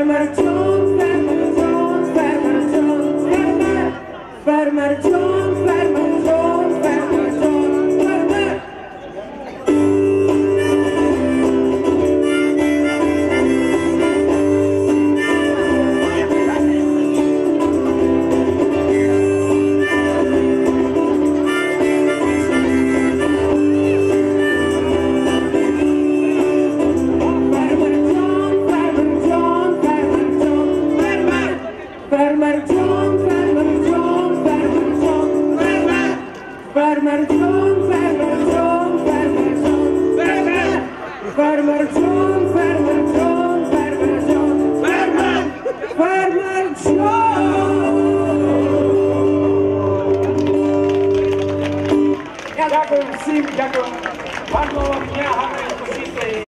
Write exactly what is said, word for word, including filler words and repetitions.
Farmer John, Farmer John, Farmer John, Farmer, Farmer John, Farmer John, Farmer John, Farmer. Farmer John, Farmer John, Farmer John, Farmer, Farmer John, Farmer John, Farmer John, Farmer, Farmer John, Farmer John, Farmer John, Farmer, Farmer John. Дякую всім, дякую. Гарного дня, гарної посіти.